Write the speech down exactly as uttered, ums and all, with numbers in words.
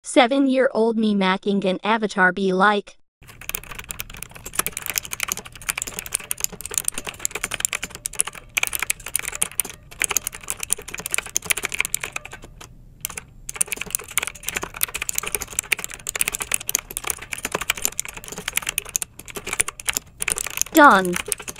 Seven-year-old me making an avatar be like. Done.